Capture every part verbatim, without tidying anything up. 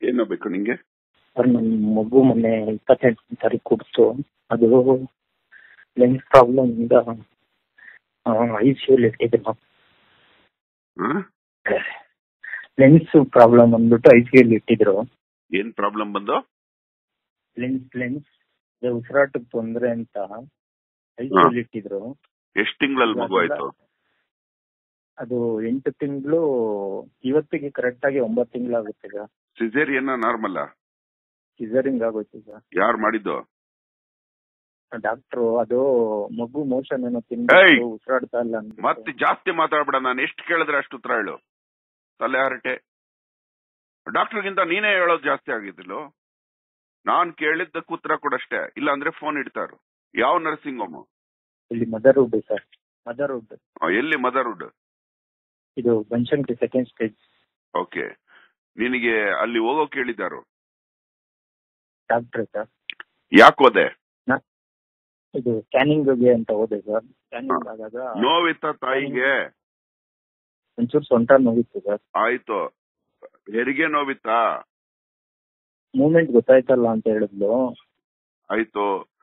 ಏನೋ ಬೇಕು ನಿಂಗೆ? ಸರ್ ನನ್ನ ಮಗು ಮೊನ್ನೆ ಇಪ್ಪತ್ತೆಂಟನೇ ತಾರೀಕು ಕೊಡ್ತು. ಅದು ಲೆನ್ಸ್ ಪ್ರಾಬ್ಲಮ್ ಇಂದ ಐ ಸಿ ಯುಲಿ ಇಟ್ಟಿದ್ರು. ಲೆನ್ಸ್ ಪ್ರಾಬ್ಲಮ್ ಅಂದ್ಬಿಟ್ಟು ಐ ಸಿ ಯುಲಿ ಇಟ್ಟಿದ್ರು. ಏನ್ ಪ್ರಾಬ್ಲಮ್ ಬಂದು? ಲೆನ್ಸ್ ಲೆನ್ಸ್ ಉಸಿರಾಟಕ್ಕೆ ತೊಂದರೆ ಅಂತ ಐ ಸಿ ಯುಲಿ ಇಟ್ಟಿದ್ರು. ಎಷ್ಟ್ ತಿಂಗಳಲ್ಲಿ ಮಗು ಆಯ್ತು? ಅದು ಎಂಟು ತಿಂಗಳು, ಇವತ್ತಿಗೆ ಕರೆಕ್ಟ್ ಆಗಿ ಒಂಬತ್ತು ತಿಂಗಳಾಗುತ್ತೆ ಈಗ. Caesarean normal? ಸಿಸರಿಂಗ್ ಆಗೋಯ್ತು ಸರ್. ಯಾರು ಮಾಡಿದ್ದು? ಡಾಕ್ಟ್ರು. ಅದು ಮಗು ಮೋಷನ್ ಏನೋ ತಿಂದು ಉಸಿರಾಡ್ತಾ ಇಲ್ಲ. ಮತ್ತೆ ಜಾಸ್ತಿ ಮಾತಾಡ್ಬೇಡ, ನಾನು ಎಷ್ಟು ಕೇಳಿದ್ರೆ ಅಷ್ಟು ಉತ್ತರ ಹೇಳು. ತಲೆ ಹರಟೆ. ಡಾಕ್ಟರ್ಗಿಂತ ನೀನೇ ಹೇಳೋದು ಜಾಸ್ತಿ ಆಗಿದ್ದಿಲ್ಲೋ. ನಾನ್ ಕೇಳಿದ್ದಕ್ಕೆ ಉತ್ತರ ಕೊಡಷ್ಟೇ, ಇಲ್ಲ ಅಂದ್ರೆ ಫೋನ್ ಇಡ್ತಾರು. ಯಾವ ನರ್ಸಿಂಗ್ ಹೋಮ್? ಇಲ್ಲಿ ಮದರ್ವುಡ್ ಸರ್. ಮದರ್ವುಡ್. ಎಲ್ಲಿ ಮದರ್ವುಡ್? ಇದು ಬನಶಂಕರಿ ಸೆಕೆಂಡ್ ಸ್ಟೇಜ್. ಓಕೆ. ನಿನಗೆ ಅಲ್ಲಿ ಹೋಗೋ ಕೇಳಿದ್ದಾರು? ಡಾಕ್ಟ್ರೆ ಸರ್. ಯಾಕೆ ಹೋದೆ? ಇದು ಸ್ಕ್ಯಾನಿಂಗ್ಗೆ ಅಂತ ಹೋದೆ ಸರ್. ಸ್ಕ್ಯಾನಿಂಗ್ ಆದಾಗ ನೋವಿತ್ತ ತಾಯಿಗೆ? ಒಂಚೂರು ಸೊಂಟ ನೋವಿತ್ತು ಸರ್. ಆಯ್ತು. ಹೆರಿಗೆ ನೋವಿತ್ತಾ? ಮೂವ್ಮೆಂಟ್ ಗೊತ್ತಾಯ್ತಲ್ಲ ಅಂತ ಹೇಳಿದ್ಲು. ಆಯ್ತು.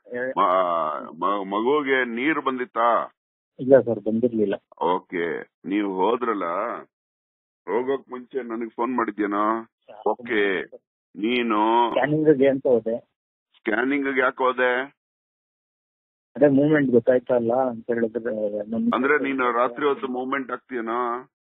ಮಗುಗೆ ನೀರು ಬಂದಿತ್ತಾ? ಇಲ್ಲ ಸರ್, ಬಂದಿರ್ಲಿಲ್ಲ. ಓಕೆ. ನೀವು ಹೋದ್ರಲ್ಲ, ಹೋಗೋಕ್ ಮುಂಚೆ ನನಗೆ ಫೋನ್ ಮಾಡಿದ್ಯೇನೋ? ಓಕೆ. ನೀನು ಸ್ಕ್ಯಾನಿಂಗ್ಗೆ ಅಂತ ಹೋದೆ. ಸ್ಕ್ಯಾನಿಂಗ್ ಯಾಕೆ ಹೋದೆ? ಅದೇ ಮೂವ್ಮೆಂಟ್ ಗೊತ್ತಾಯ್ತಲ್ಲ ಅಂತ ಹೇಳಿದ್ರೆ. ಅಂದ್ರೆ ನೀನು ರಾತ್ರಿ ಹೊತ್ತು ಮೂವ್ಮೆಂಟ್ ಆಗ್ತೀಯನೋ?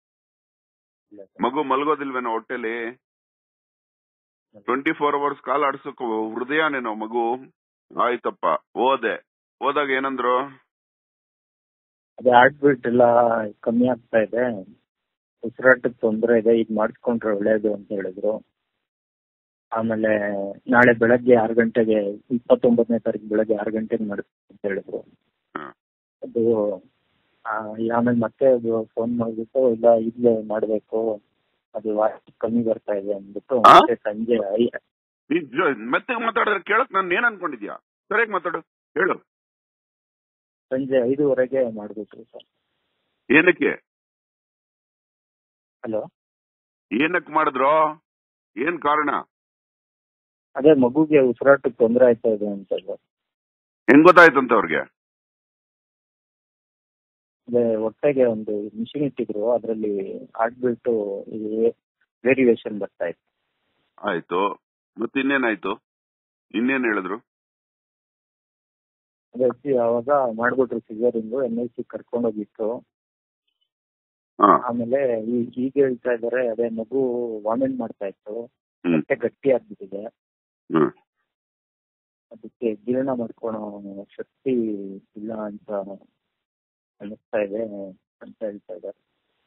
ಮಗು ಮಲ್ಗೋದಿಲ್ವೇನೋ ಹೊಟ್ಟೆಲಿ? ಟ್ವೆಂಟಿ ಫೋರ್ ಅವರ್ಸ್ ಕಾಲ್ ಆಡ್ಸಕ್ ಹೃದಯನೇನೋ ಮಗು? ಆಯ್ತಪ್ಪ. ಹೋದೆ. ಹೋದಾಗ ಏನಂದ್ರು? ಅದೇ ಹಾರ್ಟ್ ಬೀಟ್ ಎಲ್ಲ ಕಮ್ಮಿ ಆಗ್ತಾ ಇದೆ, ಉಸಿರಾಟಕ್ಕೆ ತೊಂದರೆ ಇದೆ, ಈಗ ಮಾಡಿಸ್ಕೊಂಡ್ರೆ ಒಳ್ಳೇದು ಅಂತ ಹೇಳಿದ್ರು. ಆಮೇಲೆ ನಾಳೆ ಬೆಳಗ್ಗೆ ಆರು ಗಂಟೆಗೆ ಇಪ್ಪತ್ತೊಂಬತ್ತನೇ ತಾರೀಕು ಬೆಳಗ್ಗೆ ಆರು ಗಂಟೆಗೆ ಮಾಡಿಸ್ತೀನಿ ಅಂತ ಹೇಳಿದ್ರು. ಅದು ಆಮೇಲೆ ಮತ್ತೆ ಅದು ಫೋನ್ ಮಾಡ್ಬಿಟ್ಟು ಇಲ್ಲ ಈಗಲೇ ಮಾಡಬೇಕು, ಅದು ವಾಸಿ ಕಮ್ಮಿ ಬರ್ತಾ ಇದೆ ಅಂದ್ಬಿಟ್ಟು ಮತ್ತೆ ಸಂಜೆ ಮತ್ತೆ ಮಾತಾಡಿದ್ರೆ ಕೇಳಕ್ ನಾನು ಏನ್ ಅನ್ಕೊಂಡಿದ್ಯಾ? ಸರಿಯಾಗಿ ಮಾತಾಡು, ಹೇಳು. ಸಂಜೆ ಐದೂವರೆಗೆ ಮಾಡ್ಬೇಕು ಸರ್. ಏನಕ್ಕೆ? ಹಲೋ, ಏನಕ್ಕೆ ಮಾಡಿದ್ರು? ಏನ್ ಕಾರಣ? ಅದೇ ಮಗುಗೆ ಉಸಿರಾಟಕ್ಕೆ ತೊಂದರೆ ಆಯ್ತಾ ಇದೆ ಅಂತ. ಹೆಂಗ್ ಗೊತ್ತಾಯ್ತಂತ ಅವ್ರಿಗೆ? ಅದೇ ಹೊಟ್ಟೆಗೆ ಒಂದು ಮಿಷಿನ್ ಇಟ್ಟಿದ್ರು, ಅದರಲ್ಲಿ ಹಾರ್ಟ್ ಬೀಟ್ ವೇರಿಯೇಷನ್ ಬರ್ತಾ ಇತ್ತು. ಆಯ್ತು. ಮತ್ತೆ ಇನ್ನೇನಾಯ್ತು? ಇನ್ನೇನ್ ಹೇಳಿದ್ರು? ಅದೇ ಅವಾಗ ಮಾಡ್ಬಿಟ್ರು ಸಿಸರಿಂಗು, ಎನ್ ಐ ಸಿ ಕರ್ಕೊಂಡೋಗಿತ್ತು. ಆಮೇಲೆ ಈಗ ಹೇಳ್ತಾ ಇದಾರೆ ಅದೇ ಮಗು ವಾಮಿಟ್ ಮಾಡ್ತಾ ಇತ್ತು, ಹೊಟ್ಟೆ ಗಟ್ಟಿ ಆಗ್ಬಿಟ್ಟಿದೆ, ಅದಕ್ಕೆ ಜೀರ್ಣ ಮಾಡ್ಕೊಳೋ ಶಕ್ತಿ ಇಲ್ಲ ಅಂತ ಅನಿಸ್ತಾ ಇದೆ ಅಂತ ಹೇಳ್ತಾ ಇದ್ದಾರೆ.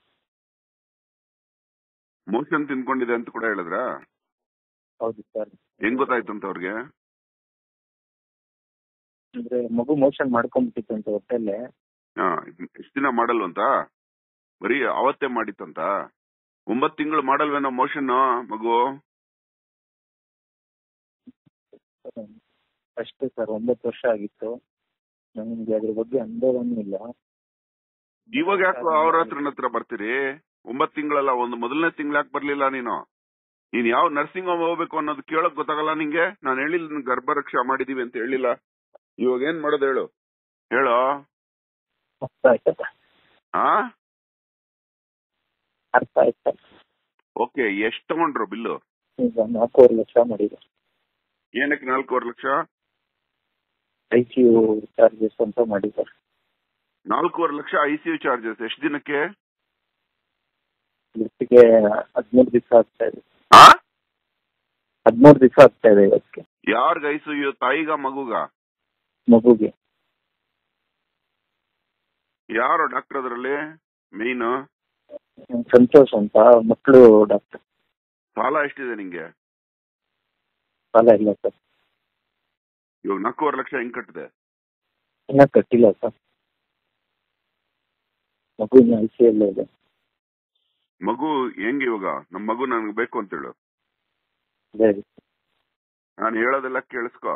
ಮೋಷನ್ ತಿನ್ಕೊಂಡಿದೆ ಅಂತ ಕೂಡ ಹೇಳಿದ್ರ? ಹೌದು ಸರ್. ಹೆಂಗ್ ಗೊತ್ತಾಯ್ತು ಅಂತ ಅವ್ರಿಗೆ? ಅಂದ್ರೆ ಮಗು ಮೋಷನ್ ಮಾಡ್ಕೊಂಡ್ಬಿಟ್ಟಿತ್ತು ಅಂತ ಹೊಟ್ಟೆಲ್ಲೇ. ಹಾ, ಎಷ್ಟ್ ದಿನ ಮಾಡಲ್ವಂತ? ಬರೀ ಅವತ್ತೇ ಮಾಡಿತ್ತಂತ? ಒಂಬತ್ ತಿಂಗಳು ಮಾಡಲ್ವೇನೋ ಮೋಷನ್ ಮಗು? ಅಷ್ಟೇ ಸರ್, ಒಂಬತ್ತು ವರ್ಷ ಆಗಿತ್ತು. ನಮ್ಗೆ ಅದ್ರ ಬಗ್ಗೆ ಅನುಭವನೂ ಇಲ್ಲ. ಇವಾಗ ಯಾಕೆ ಅವ್ರ ಹತ್ರ ಹತ್ರ ಬರ್ತೀರಿ? ಒಂಬತ್ ತಿಂಗಳಲ್ಲ, ಒಂದು ಮೊದಲನೇ ತಿಂಗಳು ಯಾಕೆ ಬರ್ಲಿಲ್ಲ ನೀನು? ನೀನ್ ಯಾವ ನರ್ಸಿಂಗ್ ಹೋಮ್ ಹೋಗ್ಬೇಕು ಅನ್ನೋದು ಕೇಳಕ್ ಗೊತ್ತಾಗಲ್ಲ ನಿಂಗೆ? ನಾನು ಹೇಳಿಲ್ಲ ಗರ್ಭರಕ್ಷಾ ಮಾಡಿದೀವಿ ಅಂತ ಹೇಳಿಲ್ಲ. ಇವಾಗ ಏನ್ ಮಾಡೋದು ಹೇಳು? ಹೇಳೋ. ಹಾ, ಅರ್ಥ ಆಯ್ತಾ? ಓಕೆ. ಎಷ್ಟ್ ತಗೊಂಡ್ರು ಬಿಲ್ಲು? ಈಗ ನಾಲ್ಕೂವರೆ ಲಕ್ಷ ಮಾಡಿದೆ. ಏನಕ್ಕೆ ನಾಲ್ಕೂವರೆ lakh? I C U charges ಅಂತ ಮಾಡಿದ್ದಾರೆ. ನಾಲ್ಕೂವರೆ lakh I C U charges? ಎಷ್ಟು ದಿನಕ್ಕೆ? ಇವತ್ತಿಗೆ ಹದಿಮೂರು ದಿವಸ ಆಗ್ತಾ ಇದೆ. ಹದಿಮೂರು ದಿವಸ ಆಗ್ತಾ ಇದೆ ಇವತ್ತಿಗೆ. ಯಾರ್ಗ ಐ ಸಿ ಯು? ತಾಯಿಗ ಮಗುಗ? ಮಗುಗೆ. ಯಾರು ಡಾಕ್ಟರ್ ಅದರಲ್ಲಿ ಮೇನ್? ಸಂತೋಷ್ ಅಂತ, ಮಕ್ಕಳು ಡಾಕ್ಟರ್. ಸಾಲ ಎಷ್ಟಿದೆ ನಿಂಗೆ? ಸಾಲ ಇಲ್ಲ ಸರ್. ಇವಾಗ ನಾಲ್ಕೂವರೆ ಲಕ್ಷ ಹೆಂಗ್ ಕಟ್ಟಿದೆ? ಇನ್ನ ಕಟ್ಟಿಲ್ಲ ಸರ್. ಮಗು ಇನ್ನು ಐ ಸಿ ಯು ಇದೆ. ಮಗು ಹೆಂಗ್ ಇವಾಗ? ನಮ್ ಮಗು ನನ್ಗೆ ಬೇಕು ಅಂತ ಹೇಳು. ನಾನು ಹೇಳೋದೆಲ್ಲ ಕೇಳಿಸ್ಕೊ.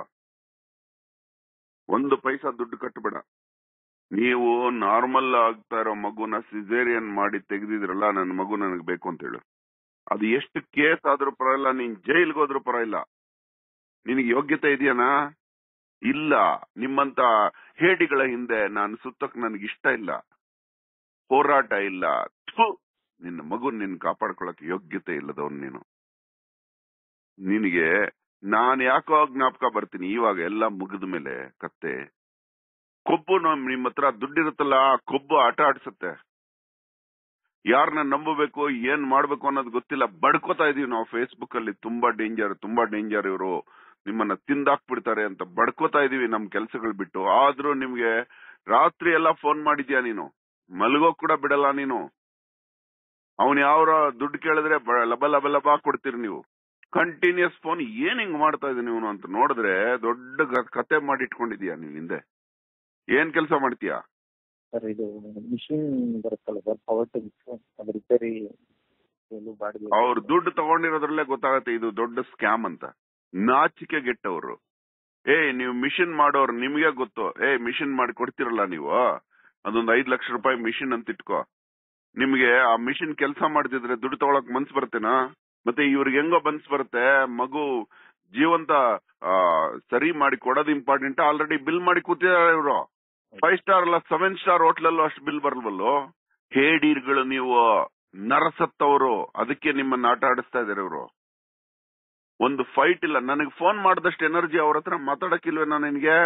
ಒಂದು ಪೈಸಾ ದುಡ್ಡು ಕಟ್ಟಬೇಡ. ನೀವು ನಾರ್ಮಲ್ ಆಗ್ತಾ ಇರೋ ಮಗುನ ಸಿಸೇರಿಯನ್ ಮಾಡಿ ತೆಗೆದಿದ್ರಲ್ಲ, ನನ್ನ ಮಗು ನನಗೆ ಬೇಕು ಅಂತ ಹೇಳು. ಅದು ಎಷ್ಟು ಕೇಸ್ ಆದ್ರೂ ಪರವಾಗಿಲ್ಲ, ನೀನ್ ಜೈಲ್ಗೆ ಹೋದ್ರೂ ಪರವಾಗಿಲ್ಲ. ನಿನಗೆ ಯೋಗ್ಯತೆ ಇದೆಯನಾ? ಇಲ್ಲ. ನಿಮ್ಮಂತ ಹೇಡಿಗಳ ಹಿಂದೆ ನಾನು ಸುತ್ತಕ್ ನನಗೆ ಇಷ್ಟ ಇಲ್ಲ, ಹೋರಾಟ ಇಲ್ಲ. ಥು, ನಿನ್ನ ಮಗು ನಿನ್ ಕಾಪಾಡ್ಕೊಳಕ್ ಯೋಗ್ಯತೆ ಇಲ್ಲದವನ್ ನೀನು. ನಿನಗೆ ನಾನ್ ಯಾಕೋ ಜ್ಞಾಪಕ ಬರ್ತೀನಿ ಇವಾಗ ಎಲ್ಲ ಮುಗಿದ ಮೇಲೆ ಕತ್ತೆ. ಕೊಬ್ಬು ನಿಮ್ ಹತ್ರ ದುಡ್ಡಿರುತ್ತಲ್ಲ, ಕೊಬ್ಬು ಆಟ ಆಡ್ಸತ್ತೆ. ಯಾರನ್ನ ನಂಬಬೇಕು ಏನ್ ಮಾಡ್ಬೇಕು ಅನ್ನೋದು ಗೊತ್ತಿಲ್ಲ, ಬಡ್ಕೋತಾ ಇದೀವಿ ನಾವು ಫೇಸ್ಬುಕ್ ಅಲ್ಲಿ. ತುಂಬಾ ಡೇಂಜರ್, ತುಂಬಾ ಡೇಂಜರ್, ಇವರು ನಿಮ್ಮನ್ನ ತಿಂದಾಕ್ಬಿಡ್ತಾರೆ ಅಂತ ಬಡ್ಕೋತಾ ಇದೀವಿ ನಮ್ ಕೆಲ್ಸಗಳು ಬಿಟ್ಟು. ಆದ್ರೂ ನಿಮ್ಗೆ ರಾತ್ರಿ ಎಲ್ಲ ಫೋನ್ ಮಾಡಿದ್ಯಾ ನೀನು, ಮಲ್ಗೋಕ್ ಕೂಡ ಬಿಡಲ್ಲ ನೀನು. ಅವನ್ ಯಾವ್ರ ದುಡ್ಡು ಕೇಳಿದ್ರೆ ಲಬ ಲಬ ಲಬ ಕೊಡ್ತೀರಿ ನೀವು. Continuous phone. ಏನ್ ಹಿಂಗ್ ಮಾಡ್ತಾ ಇದೀನಿ ನೀವು ಅಂತ ನೋಡಿದ್ರೆ ದೊಡ್ಡ ಕತೆ ಮಾಡಿ ಇಟ್ಕೊಂಡಿದ್ಯಾ ನೀವ್ ಹಿಂದೆ. ಏನ್ ಕೆಲಸ ಮಾಡ್ತೀಯಾ? ಸರ್ ಇದು ಮಿಷಿನ್ ಬರುತ್ತಲ್ಲ ಸರ್, ಪವರ್ ಟಿಲ್ಸ್, ಅದು ರಿಪೇರಿ ಬಾಡಿಗೆ. ಅವ್ರು ದುಡ್ಡು ತಗೊಂಡಿರೋದ್ರಲ್ಲೇ ಗೊತ್ತಾಗತ್ತೆ ಇದು ದೊಡ್ಡ ಸ್ಕ್ಯಾಮ್ ಅಂತ. ನಾಚಿಕೆ ಗೆಟ್ಟವ್ರು. ಏ ನೀವು ಮಿಷಿನ್ ಮಾಡೋರು, ನಿಮ್ಗೆ ಗೊತ್ತು. ಏ ಮಿಷಿನ್ ಮಾಡಿ ಕೊಡ್ತಿರಲ್ಲ ನೀವು, ಅದೊಂದ್ ಐದ್ ಲಕ್ಷ ರೂಪಾಯಿ ಮಿಷಿನ್ ಅಂತ ಇಟ್ಕೋ. ನಿಮ್ಗೆ ಆ ಮಿಷಿನ್ ಕೆಲಸ ಮಾಡ್ತಿದ್ರೆ ದುಡ್ಡು ತಗೊಳಕ್ ಮನ್ಸ್ ಬರ್ತೇನಾ? ಮತ್ತೆ ಇವ್ರಿಗೆ ಹೆಂಗೋ ಮನ್ಸ್ ಬರುತ್ತೆ? ಮಗು ಜೀವಂತ ಸರಿ ಮಾಡಿ ಕೊಡೋದು ಇಂಪಾರ್ಟೆಂಟ್. ಆಲ್ರೆಡಿ ಬಿಲ್ ಮಾಡಿ ಕೂತಿದ್ದಾರೆ ಇವರು. ಫೈವ್ ಸ್ಟಾರ್ ಅಲ್ಲ, ಸೆವೆನ್ ಸ್ಟಾರ್ ಹೋಟ್ಲಲ್ಲೂ ಅಷ್ಟು ಬಿಲ್ ಬರಲ್ವಲ್ಲೋ. ಹೇಡೀರ್ಗಳು ನೀವು, ನರಸತ್ತವರು. ಅದಕ್ಕೆ ನಿಮ್ಮನ್ನ ಆಟ ಆಡಿಸ್ತಾ ಇದಾರೆ ಇವರು. ಒಂದು ಫೈಟ್ ಇಲ್ಲ. ನನಗೆ ಫೋನ್ ಮಾಡಿದಷ್ಟು ಎನರ್ಜಿ ಅವ್ರ ಹತ್ರ ಮಾತಾಡಕ್ಕಿಲ್ವೇನೋ ನಿನ್ಗೆ?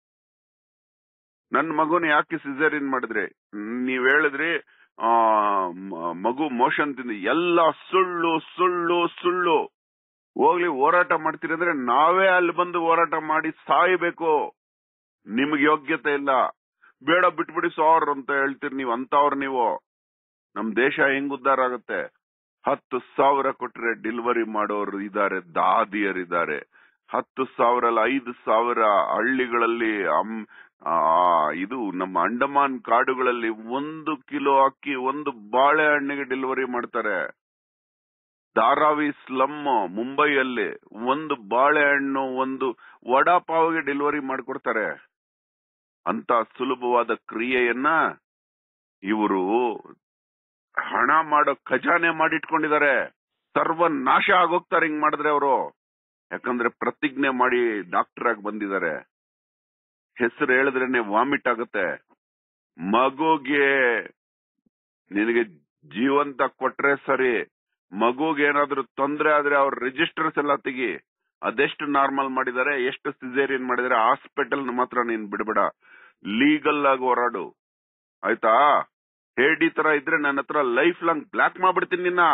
ನನ್ ಮಗುನ ಯಾಕೆ ಸಿಸೇರಿಯನ್ ಮಾಡಿದ್ರಿ? ನೀವ್ ಹೇಳಿದ್ರಿ ಆ ಮಗು ಮೋಷನ್ ತಿಂದು. ಎಲ್ಲ ಸುಳ್ಳು ಸುಳ್ಳು ಸುಳ್ಳು. ಹೋಗ್ಲಿ, ಹೋರಾಟ ಮಾಡ್ತೀರಿ ಅಂದ್ರೆ ನಾವೇ ಅಲ್ಲಿ ಬಂದು ಹೋರಾಟ ಮಾಡಿ ಸಾಯ್ಬೇಕು. ನಿಮ್ಗೆ ಯೋಗ್ಯತೆ ಇಲ್ಲ, ಬೇಡ ಬಿಟ್ಬಿಡಿ ಸಾರ್ ಅಂತ ಹೇಳ್ತೀರಿ ನೀವು. ಅಂತವ್ರು ನೀವು. ನಮ್ ದೇಶ ಹೆಂಗ್ ಉದ್ಧಾರ ಆಗುತ್ತೆ? ಹತ್ತು ಸಾವಿರ ಕೊಟ್ರೆ ಡೆಲಿವರಿ ಮಾಡೋರು ಇದಾರೆ, ದಾದಿಯರಿದ್ದಾರೆ. ಹತ್ತು ಸಾವಿರ ಅಲ್ಲ, ಐದು ಸಾವಿರ ಹಳ್ಳಿಗಳಲ್ಲಿ. ಇದು ನಮ್ಮ ಅಂಡಮಾನ್ ಕಾಡುಗಳಲ್ಲಿ ಒಂದು ಕಿಲೋ ಅಕ್ಕಿ ಒಂದು ಬಾಳೆಹಣ್ಣಿಗೆ ಡೆಲಿವರಿ ಮಾಡ್ತಾರೆ. ಧಾರಾವಿ ಸ್ಲಮ್ ಮುಂಬೈಯಲ್ಲಿ ಒಂದು ಬಾಳೆಹಣ್ಣು ಒಂದು ವಡಾಪಾವ್ಗೆ ಡೆಲಿವರಿ ಮಾಡ್ಕೊಡ್ತಾರೆ. ಅಂತ ಸುಲಭವಾದ ಕ್ರಿಯೆಯನ್ನ ಇವರು ಹಣ ಮಾಡೋ ಖಜಾನೆ ಮಾಡಿಟ್ಕೊಂಡಿದ್ದಾರೆ. ಸರ್ವನಾಶ ಆಗೋಗ್ತಾರೆ ಹಿಂಗ್ ಮಾಡಿದ್ರೆ ಅವರು. ಯಾಕಂದ್ರೆ ಪ್ರತಿಜ್ಞೆ ಮಾಡಿ ಡಾಕ್ಟರ್ ಆಗಿ ಬಂದಿದ್ದಾರೆ. ಹೆಸರು ಹೇಳಿದ್ರೇನೆ ವಾಮಿಟ್ ಆಗುತ್ತೆ. ಮಗುಗೆ ನಿನಗೆ ಜೀವಂತ ಕೊಟ್ರೆ ಸರಿ, ಮಗುಗೆ ಏನಾದ್ರೂ ತೊಂದ್ರೆ ಆದ್ರೆ ಅವ್ರ ರಿಜಿಸ್ಟರ್ಸ್ ಎಲ್ಲ ತೆಗಿ. ಅದೆಷ್ಟು ನಾರ್ಮಲ್ ಮಾಡಿದ್ದಾರೆ, ಎಷ್ಟು ಸಿಸೇರಿಯನ್ ಮಾಡಿದ್ದಾರೆ, ಹಾಸ್ಪಿಟಲ್ ಮಾತ್ರ ನೀನ್ ಬಿಡಬೇಡ. ಲೀಗಲ್ ಆಗಿ ಹೋರಾಡು, ಆಯ್ತಾ? ಹೇಡಿ ತರ ಇದ್ರೆ ನನ್ನ ಹತ್ರ ಲೈಫ್ ಲಾಂಗ್ ಬ್ಲಾಕ್ ಮಾಡ್ಬಿಡ್ತೀನಿ ನಿನ್ನ.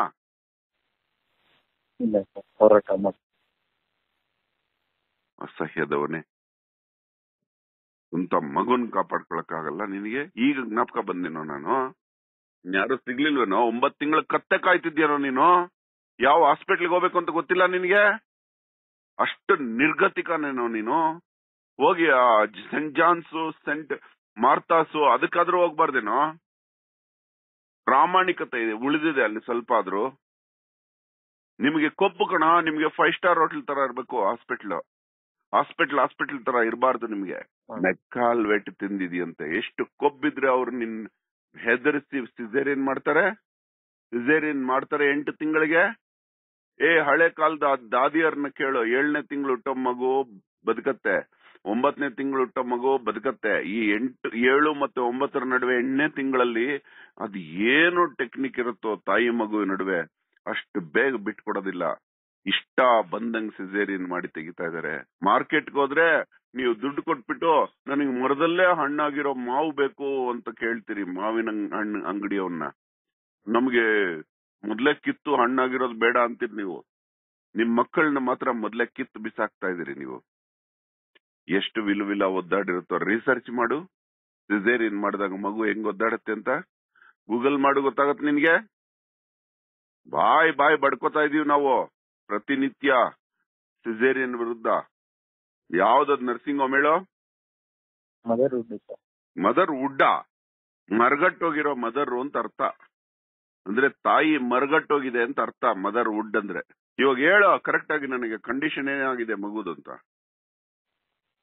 ಹೋರಾಟ ಮಾಡಿ. ಅಸಹ್ಯದವನೇ. ಅಂತ ಮಗುನ್ ಕಾಪಾಡ್ಕೊಳಕ್ಕಾಗಲ್ಲ ನಿನಗೆ? ಈಗ ಜ್ಞಾಪಕ ಬಂದೇನೋ ನಾನು? ಯಾರು ಸಿಗ್ಲಿಲ್ವೇನೋ? ಒಂಬತ್ ತಿಂಗಳ ಕತ್ತೆ ಕಾಯ್ತಿದ್ಯಾನೋ ನೀನು? ಯಾವ ಹಾಸ್ಪಿಟ್ಲಿಗೆ ಹೋಗ್ಬೇಕು ಅಂತ ಗೊತ್ತಿಲ್ಲ ನಿನ್ಗೆ? ಅಷ್ಟು ನಿರ್ಗತಿಕನೇನೋ ನೀನು? ಹೋಗಿ ಆ ಸೆಂಟ್ ಜಾನ್ಸು, ಸೆಂಟ್ ಮಾರ್ತಾಸು ಅದಕ್ಕಾದ್ರೂ ಹೋಗ್ಬಾರ್ದೇನೋ? ಪ್ರಾಮಾಣಿಕತೆ ಇದೆ ಉಳಿದಿದೆ ಅಲ್ಲಿ ಸ್ವಲ್ಪ ಆದ್ರೂ. ನಿಮ್ಗೆ ಕೊಬ್ಬು ಕಣ. ನಿಮ್ಗೆ ಫೈವ್ ಸ್ಟಾರ್ ಹೋಟೆಲ್ ತರ ಇರ್ಬೇಕು ಹಾಸ್ಪಿಟ್ಲ್. ಹಾಸ್ಪಿಟ್ಲ್ ಹಾಸ್ಪಿಟ್ಲ್ ತರ ಇರಬಾರ್ದು ನಿಮ್ಗೆ. ಮೆಕ್ಕಾಲ್ ವೇಟ್ ತಿಂದಿದ್ಯಂತೆ. ಎಷ್ಟು ಕೊಬ್ಬಿದ್ರೆ ಅವ್ರು ನಿನ್ ಹೆದರಿಸಿ ಸಿಸೇರಿಯನ್ ಮಾಡ್ತಾರೆ. ಸಿಸೇರಿಯನ್ ಮಾಡ್ತಾರೆ ಎಂಟು ತಿಂಗಳಿಗೆ. ಏ ಹಳೆ ಕಾಲದ ದಾದಿಯರ್ನ ಕೇಳು, ಏಳನೇ ತಿಂಗಳು ಹುಟ್ಟೋ ಮಗು ಬದುಕತ್ತೆ, ಒಂಬತ್ತನೇ ತಿಂಗಳು ಹುಟ್ಟೋ ಮಗು ಬದುಕತ್ತೆ. ಈ ಎಂಟು ಏಳು ಮತ್ತೆ ಒಂಬತ್ತರ ನಡುವೆ ಎಂಟನೇ ತಿಂಗಳಲ್ಲಿ ಅದು ಏನು ಟೆಕ್ನಿಕ್ ಇರುತ್ತೋ ತಾಯಿ ಮಗು ನಡುವೆ, ಅಷ್ಟು ಬೇಗ ಬಿಟ್ಕೊಡೋದಿಲ್ಲ. ಇಷ್ಟ ಬಂದಂಗ್ ಸಿಸೇರಿಯನ್ ಮಾಡಿ ತೆಗಿತಾ ಇದಾರೆ. ಮಾರ್ಕೆಟ್ಗೆ ಹೋದ್ರೆ ನೀವು ದುಡ್ಡು ಕೊಟ್ಬಿಟ್ಟು ನನಗೆ ಮರದಲ್ಲೇ ಹಣ್ಣಾಗಿರೋ ಮಾವು ಬೇಕು ಅಂತ ಕೇಳ್ತೀರಿ ಮಾವಿನ ಹಣ್ಣು ಅಂಗಡಿಯವನ್ನ. ನಮ್ಗೆ ಮೊದ್ಲೇ ಕಿತ್ತು ಹಣ್ಣಾಗಿರೋದು ಬೇಡ ಅಂತೀರಿ ನೀವು. ನಿಮ್ ಮಕ್ಕಳನ್ನ ಮಾತ್ರ ಮೊದ್ಲೇ ಕಿತ್ತು ಬಿಸಾಕ್ತಾ ಇದೀರಿ ನೀವು. ಎಷ್ಟು ವಿಲುವಿಲ ಒದ್ದಾಡಿರುತ್ತೋ ರಿಸರ್ಚ್ ಮಾಡು. ಸಿಸೇರಿಯನ್ ಮಾಡಿದಾಗ ಮಗು ಹೆಂಗ್ ಒದ್ದಾಡತ್ತೆ ಅಂತ ಗೂಗಲ್ ಮಾಡು, ಗೊತ್ತಾಗತ್ತೆ ನಿನ್ಗೆ. ಬಾಯ್ ಬಾಯ್ ಬಡ್ಕೋತಾ ಇದೀವಿ ನಾವು ಪ್ರತಿನಿತ್ಯ ಸಿಸೇರಿಯನ್ ವಿರುದ್ಧ. ಯಾವ್ದದ್ ನರ್ಸಿಂಗ್ ಹೋಮ್ ಹೇಳೋ? Mother wood. ಮದರ್ ವುಡ್ಡ? ಮರ್ಗಟ್ಟೋಗಿರೋ ಮದರ್ ಅಂತ ಅರ್ಥ. ಅಂದ್ರೆ ತಾಯಿ ಮರ್ಗಟ್ಟೋಗಿದೆ ಅಂತ ಅರ್ಥ ಮದರ್ ವುಡ್ ಅಂದ್ರೆ. ಇವಾಗ ಹೇಳೋ ಕರೆಕ್ಟ್ ಆಗಿ ನನಗೆ, ಕಂಡೀಷನ್ ಏನಾಗಿದೆ ಮಗುದು ಅಂತ.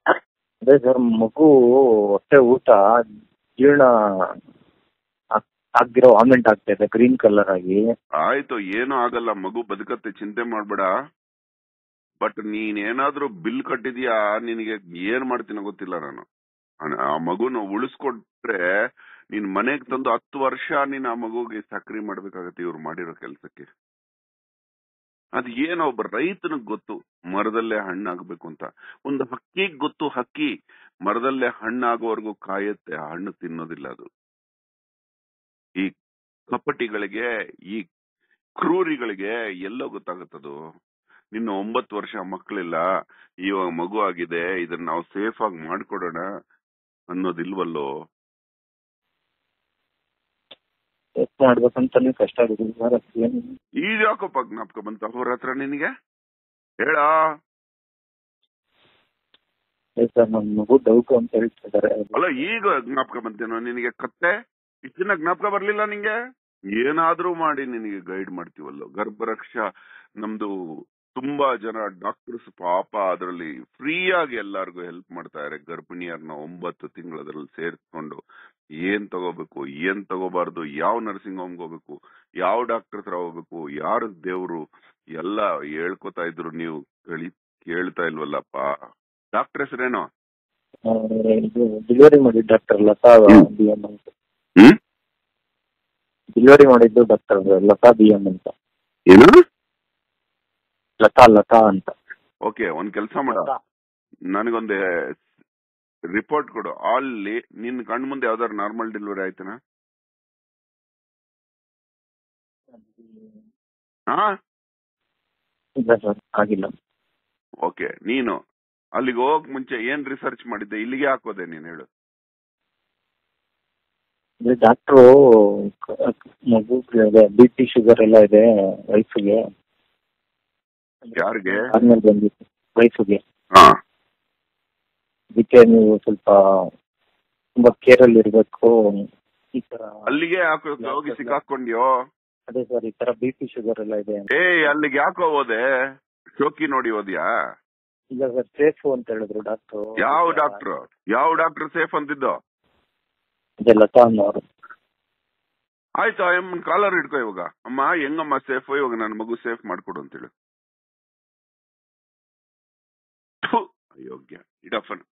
ಅದೇ ಸರ್, ಮಗು ಹೊಟ್ಟೆ ಊಟ ಜೀರ್ಣ ಆಗ್ದಿರೋ ವಾಮಿಂಟ್ ಆಗ್ತಾ ಇದೆ ಗ್ರೀನ್ ಕಲರ್ ಆಗಿ. ಆಯ್ತು, ಏನೂ ಆಗಲ್ಲ, ಮಗು ಬದುಕತ್ತೆ, ಚಿಂತೆ ಮಾಡ್ಬೇಡ. ಬಟ್ ನೀನ್ ಏನಾದ್ರೂ ಬಿಲ್ ಕಟ್ಟಿದ್ಯಾ, ನಿನಗೆ ಏನ್ ಮಾಡ್ತೀನೋ ಗೊತ್ತಿಲ್ಲ ನಾನು. ಆ ಮಗುನ ಉಳಿಸ್ಕೊಟ್ರೆ ನೀನ್ ಮನೆಗ್ ತಂದು ಹತ್ತು ವರ್ಷ ನೀನ್ ಆ ಮಗುಗೆ ಸಕ್ರಿ ಮಾಡ್ಬೇಕಾಗತ್ತೆ ಇವ್ರು ಮಾಡಿರೋ ಕೆಲ್ಸಕ್ಕೆ. ಅದ್ ಏನೋ ಒಬ್ಬ ರೈತನಿಗೆ ಗೊತ್ತು ಮರದಲ್ಲೇ ಹಣ್ಣಾಗ್ಬೇಕು ಅಂತ. ಒಂದು ಹಕ್ಕಿಗ್ ಗೊತ್ತು, ಹಕ್ಕಿ ಮರದಲ್ಲೇ ಹಣ್ಣಾಗೋವರೆಗೂ ಕಾಯತ್ತೆ, ಆ ಹಣ್ಣು ತಿನ್ನೋದಿಲ್ಲ ಅದು. ಈ ಕಪಟಿಗಳಿಗೆ, ಈ ಕ್ರೂರಿಗಳಿಗೆ ಎಲ್ಲೋ ಗೊತ್ತಾಗುತ್ತದು. ನಿನ್ನ ಒಂಬತ್ತು ವರ್ಷ ಮಕ್ಕಳಿಲ್ಲ, ಇವಾಗ ಮಗು ಆಗಿದೆ, ಇದನ್ನ ನಾವು ಸೇಫ್ ಆಗಿ ಮಾಡ್ಕೊಡೋಣ ಅನ್ನೋದಿಲ್ವಲ್ಲೋ. ಮಾಡ್ಬೇಕಂತಾನೆ ಕಷ್ಟ ಆಗಿದೆ. ಈಗ ಯಾಕಪ್ಪ ಜ್ಞಾಪಕ ಬಂತ ಅವ್ರ ಹತ್ರ ನಿನಗೆ? ಹೇಳ ಸರ್ ನನ್ ಮಗು ಡೌಟ್ ಅಂತ ಹೇಳ್ತಿದ್ದಾರೆ. ಅಲ್ಲ, ಈಗ ಜ್ಞಾಪಕ ಬಂತೇನೋ ನಿನಗೆ? ಕತ್ತೆ ಇಷ್ಟ ದಿನ ಜ್ಞಾಪಕ ಬರ್ಲಿಲ್ಲ ನಿಂಗೆ? ಏನಾದ್ರೂ ಮಾಡಿ ನಿನಗೆ ಗೈಡ್ ಮಾಡ್ತೀವಲ್ಲೋ. ಗರ್ಭರಕ್ಷಾ ನಮ್ದು ತುಂಬಾ ಜನ ಡಾಕ್ಟರ್ಸ್ ಪಾಪ ಅದರಲ್ಲಿ ಫ್ರೀ ಆಗಿ ಎಲ್ಲಾರ್ಗು ಹೆಲ್ಪ್ ಮಾಡ್ತಾ ಇದಾರೆ. ಗರ್ಭಿಣಿಯರ್ನ ಒಂಬತ್ತು ತಿಂಗಳು ಅದ್ರಲ್ಲಿ ಸೇರ್ಸ್ಕೊಂಡು ಏನ್ ತಗೋಬೇಕು, ಏನ್ ತಗೋಬಾರ್ದು, ಯಾವ ನರ್ಸಿಂಗ್ ಹೋಮ್ಗೆ ಹೋಗ್ಬೇಕು, ಯಾವ ಡಾಕ್ಟರ್ ಹತ್ರ ಹೋಗ್ಬೇಕು, ಯಾರು ದೇವ್ರು ಎಲ್ಲ ಹೇಳ್ಕೊತಾ ಇದ್ರು. ನೀವು ಕೇಳಿ ಕೇಳ್ತಾ ಇಲ್ವಲ್ಲಪ್ಪ. ಡಾಕ್ಟರ್ ಹೆಸರೇನೋ? ಡೆಲಿವರಿ ಮಾಡಿದ್ದು ಡಾಕ್ಟರ್ ಲತಾ ಬಿ ಎಂ ಅಂತ. ಡೆಲಿವರಿ ಮಾಡಿದ್ದು ಡಾಕ್ಟರ್ ಲತಾ ಬಿ ಎಂ ಅಂತ. ಏನು? ಲತಾ ಲತಾ ಅಂತ. ಓಕೆ, ಒಂದ್ ಕೆಲ್ಸ ಮಾಡ, ನನಗೊಂದು ರಿಪೋರ್ಟ್ ಕೊಡು. ಅಲ್ಲಿ ನಿನ್ ಕಣ್ ಮುಂದೆ ಯಾವ್ದಾದ್ರು ನಾರ್ಮಲ್ ಡೆಲಿವರಿ ಆಯ್ತನಾ? ಹಾ, ಇಲ್ಲ ಸರ್, ಆಗಿಲ್ಲ. ಓಕೆ, ನೀನು ಅಲ್ಲಿಗೆ ಹೋಗಕ್ ಮುಂಚೆ ಏನ್ ರಿಸರ್ಚ್ ಮಾಡಿದ್ದೆ? ಇಲ್ಲಿಗೆ ಹಾಕೋದೆ ನೀನ್ ಹೇಳು. ಡಾಕ್ಟ್ರು ಮಗು ಬಿ ಪಿ ಶುಗರ್ ಎಲ್ಲ ಇದೆ ವೈಫ್ಗೆ. ಯಾರಿಗೆ? ಆದ್ಮೇಲೆ ಬಂದಿತ್ತು ವೈಫ್ಗೆ. ಹಾ, ಅದಕ್ಕೆ ನೀವು ಸ್ವಲ್ಪ ತುಂಬಾ ಕೇರ್ ಅಲ್ಲಿ ಇರ್ಬೇಕು. ಈ ತರ ಅಲ್ಲಿಗೆ ಯಾಕೋ ಹೋಗಿ ಸಿಕ್ಕಾಕೊಂಡ್ಯೋ? ಅದೇ ಸರ್, ಈ ತರ ಬಿ ಪಿ ಶುಗರ್ ಎಲ್ಲ ಇದೆ. ಏ, ಅಲ್ಲಿಗೆ ಯಾಕೋ ಹೋದೆ? ಶೋಕಿ ನೋಡಿ ಹೋದ್ಯಾ? ಇಲ್ಲ ಸರ್, ಸೇಫ್ ಅಂತ ಹೇಳಿದ್ರು ಡಾಕ್ಟ್ರು. ಯಾವ ಡಾಕ್ಟ್ರು? ಯಾವ ಡಾಕ್ಟರ್ ಸೇಫ್ ಅಂತಿದ್ದು? ಅದೇ ಲತಾ ಅನ್ನೋರು. ಆಯ್ತು, ಅಮ್ಮನ್ ಕಾಲರ್ ಹಿಡ್ಕೊ ಇವಾಗ. ಅಮ್ಮ ಹೆಂಗಮ್ಮ ಸೇಫ್? ಇವಾಗ ನನ್ನ ಮಗು ಸೇಫ್ ಮಾಡ್ಕೊಡು ಅಂತೇಳಿ. ಅಯೋಗ್ಯ ಇಡಫನ್.